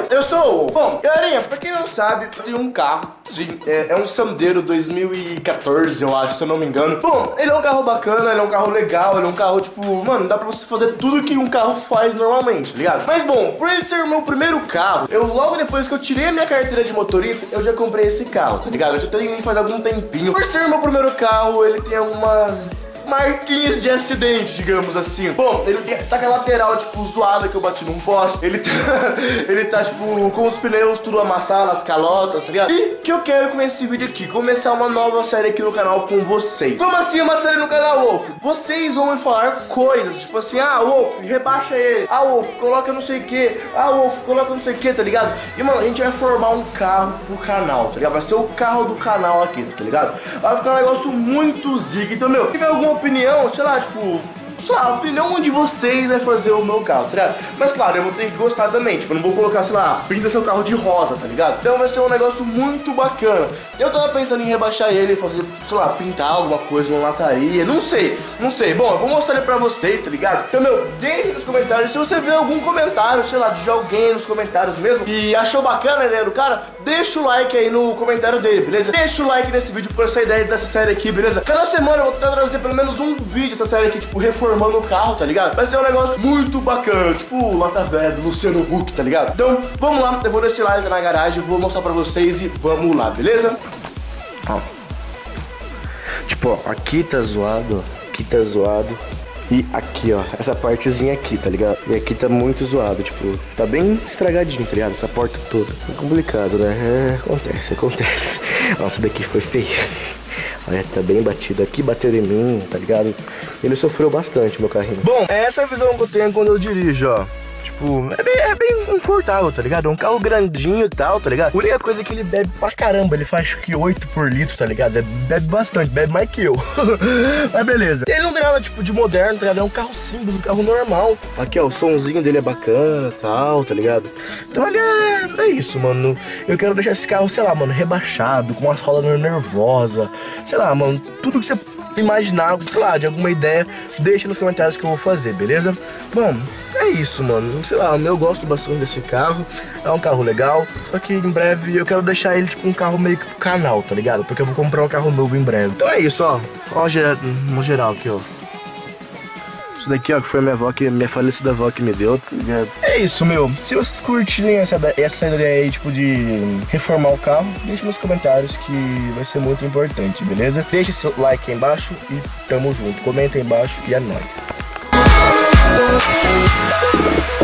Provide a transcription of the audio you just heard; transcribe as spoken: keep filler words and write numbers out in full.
eu sou o... Bom, galerinha, pra quem não sabe, eu tenho um carro, sim, é, é um Sandero dois mil e quatorze, eu acho, se eu não me engano. Bom, ele é um carro bacana, ele é um carro legal, ele é um carro, tipo, mano, dá pra você fazer tudo que um carro faz normalmente, tá ligado? Mas bom, por ele ser o meu primeiro carro, eu logo depois que eu tirei a minha carteira de motorista, eu já comprei esse carro, tá ligado? Eu já tenho ele faz algum tempinho. Por ser o meu primeiro carro, ele tem algumas... marquinhas de acidente, digamos assim. Bom, ele tem, tá com a lateral, tipo, zoada que eu bati num poste. Ele tá, ele tá, tipo, com os pneus tudo amassados, as calotas, tá ligado? E que eu quero com esse vídeo aqui, começar uma nova série aqui no canal com vocês. Como assim uma série no canal, Wolf? Vocês vão me falar coisas, tipo assim, ah, Wolf, rebaixa ele. Ah, Wolf, coloca não sei o que. Ah, Wolf, coloca não sei o que, tá ligado? E, mano, a gente vai formar um carro pro canal, tá ligado? Vai ser o carro do canal aqui, tá ligado? Vai ficar um negócio muito zica. Então, meu, se tiver alguma opinião, sei lá, tipo, sei lá, a opinião de vocês vai fazer o meu carro, tá ligado? Mas claro, eu vou ter que gostar também, tipo, eu não vou colocar, sei lá, pinta seu carro de rosa, tá ligado? Então vai ser um negócio muito bacana. Eu tava pensando em rebaixar ele, fazer, sei lá, pintar alguma coisa, uma lataria, não sei, não sei. Bom, eu vou mostrar ele pra vocês, tá ligado? Então, meu, deixe nos comentários, se você vê algum comentário, sei lá, de alguém nos comentários mesmo, e achou bacana a ideia do cara, deixa o like aí no comentário dele, beleza? Deixa o like nesse vídeo por essa ideia dessa série aqui, beleza? Cada semana eu vou tentar trazer pelo menos um vídeo dessa série aqui, tipo, reformando o carro, tá ligado? Vai ser um negócio muito bacana, tipo, Lata Velha do Luciano Huck, tá ligado? Então, vamos lá, eu vou descer lá na garagem, vou mostrar pra vocês e vamos lá, beleza? Ó. Tipo, ó, aqui tá zoado, ó, aqui tá zoado. E aqui, ó, essa partezinha aqui, tá ligado? E aqui tá muito zoado, tipo, tá bem estragadinho, tá ligado? Essa porta toda. É complicado, né? É, acontece, acontece. Nossa, daqui foi feio. Olha, tá bem batido. Aqui bateu em mim, tá ligado? Ele sofreu bastante, meu carrinho. Bom, essa é a visão que eu tenho quando eu dirijo, ó. Tipo, é bem, é bem confortável, tá ligado? É um carro grandinho e tal, tá ligado? A única coisa é que ele bebe pra caramba. Ele faz, acho que oito por litro, tá ligado? Ele bebe bastante, bebe mais que eu. Mas beleza. Ele não tem nada, tipo, de moderno, tá ligado? É um carro simples, um carro normal. Aqui, ó, o somzinho dele é bacana e tal, tá ligado? Então, ele é, é isso, mano. Eu quero deixar esse carro, sei lá, mano, rebaixado, com umas rodas nervosas. Sei lá, mano, tudo que você imaginar, sei lá, de alguma ideia, deixa nos comentários que eu vou fazer, beleza? Bom, é isso, mano. Sei lá, eu gosto bastante desse carro. É um carro legal. Só que em breve eu quero deixar ele tipo um carro meio que pro canal, tá ligado? Porque eu vou comprar um carro novo em breve. Então é isso, ó. Ó, no geral aqui, ó. Isso daqui, ó, que foi a minha avó, que minha falecida avó que me deu, tá ligado? É isso, meu. Se vocês curtirem essa, essa ideia aí, tipo, de reformar o carro, deixe nos comentários que vai ser muito importante, beleza? Deixa seu like aí embaixo e tamo junto. Comenta aí embaixo e é nóis.